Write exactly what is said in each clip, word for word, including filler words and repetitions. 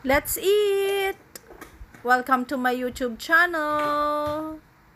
Let's eat! Welcome to my YouTube channel!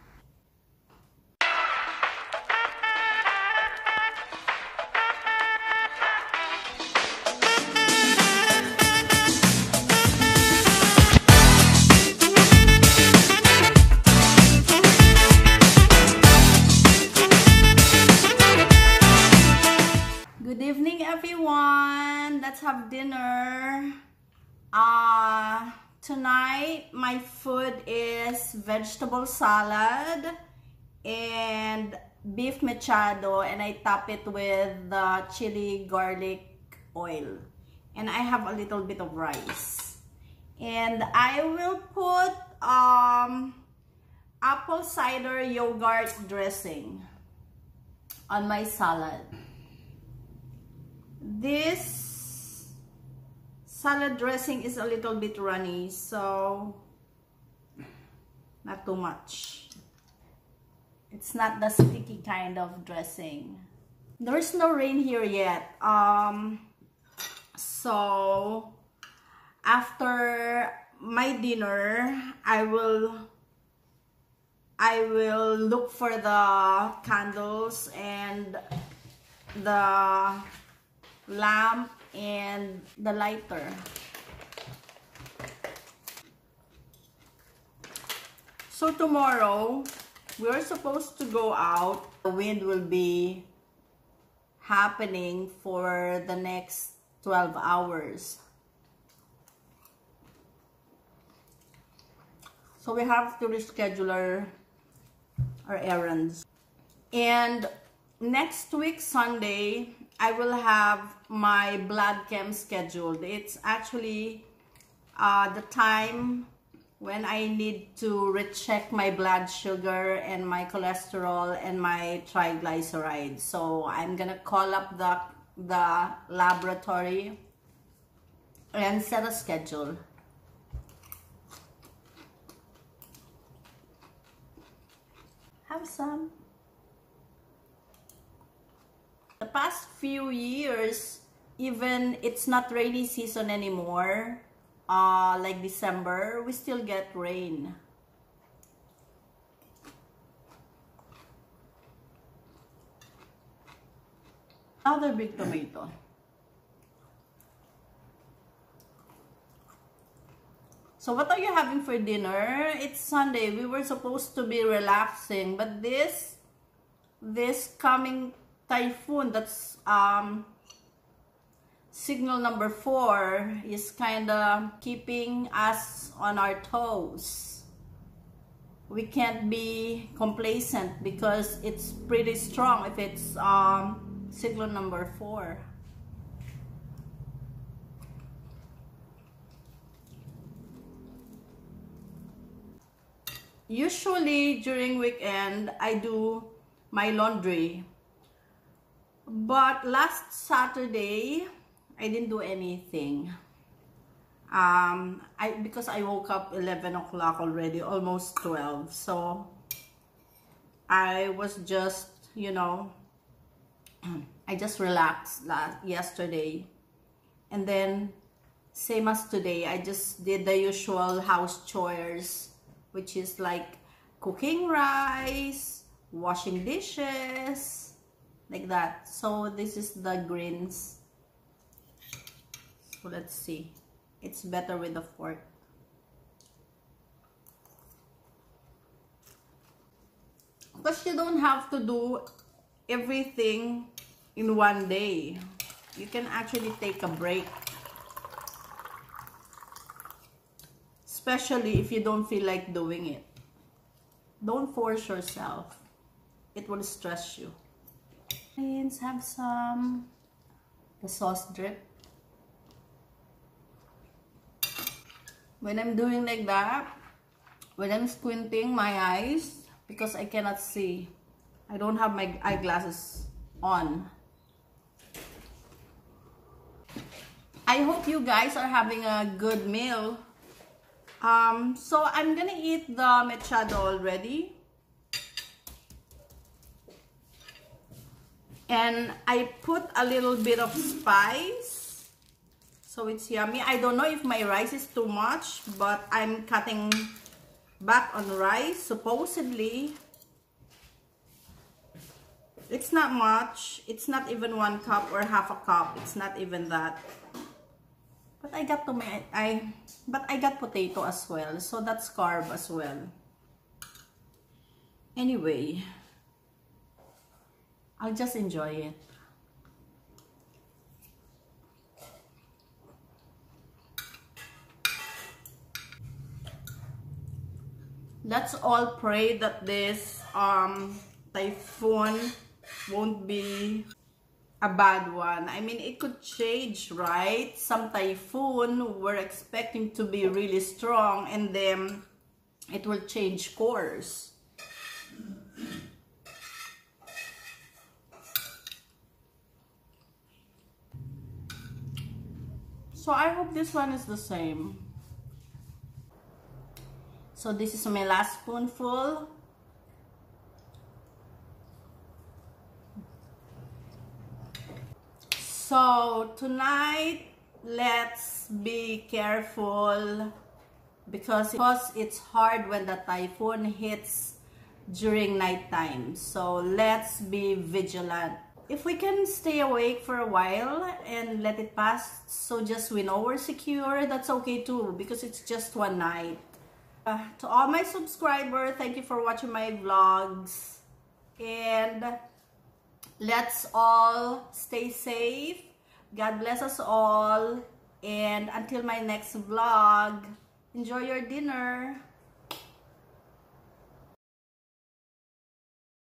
Good evening, everyone! Let's have dinner. Uh, tonight, my food is vegetable salad and beef mechado, and I top it with the chili garlic oil. And I have a little bit of rice. And I will put um, apple cider yogurt dressing on my salad. This salad dressing is a little bit runny, so not too much. It's not the sticky kind of dressing. There's no rain here yet. Um, so after my dinner, I will I will look for the candles and the lamp and the lighter. So tomorrow we're supposed to go out. The wind will be happening for the next twelve hours. So we have to reschedule our, our errands. And next week Sunday I will have my blood chem scheduled. It's actually uh, the time when I need to recheck my blood sugar and my cholesterol and my triglycerides. So I'm gonna call up the, the laboratory and set a schedule. Have some. The past few years, even it's not rainy season anymore, uh, like December, we still get rain. Another big tomato. So what are you having for dinner? It's Sunday. We were supposed to be relaxing, but this, this coming typhoon, that's um, signal number four, is kind of keeping us on our toes. We can't be complacent because it's pretty strong if it's um, signal number four. Usually during weekend, I do my laundry. But last Saturday, I didn't do anything. Um, I because I woke up eleven o'clock already, almost twelve. So I was just, you know, I just relaxed last yesterday. And then same as today, I just did the usual house chores, which is like cooking rice, washing dishes, like that. So this is the greens. So let's see. It's better with the fork. Because you don't have to do everything in one day. You can actually take a break. Especially if you don't feel like doing it. Don't force yourself. It will stress you. Let's have some the sauce drip. When I'm doing like that, when I'm squinting my eyes, because I cannot see, I don't have my eyeglasses on. I hope you guys are having a good meal. Um, so I'm gonna eat the mechado already. And I put a little bit of spice So it's yummy. I don't know if my rice is too much, but I'm cutting back on rice. Supposedly, it's not much. It's not even one cup or half a cup. It's not even that. But I got to my I but I got potato as well, so that's carb as well. Anyway, I'll just enjoy it. Let's all pray that this um, typhoon won't be a bad one. I mean, it could change, right? Some typhoon we're expecting to be really strong, and then it will change course. So I hope this one is the same. So this is my last spoonful. So tonight, let's be careful because, because it's hard when the typhoon hits during nighttime. So let's be vigilant. If we can stay awake for a while and let it pass, so just we know we're secure, that's okay too, because it's just one night. Uh, to all my subscribers, thank you for watching my vlogs, and let's all stay safe. God bless us all, and until my next vlog, enjoy your dinner.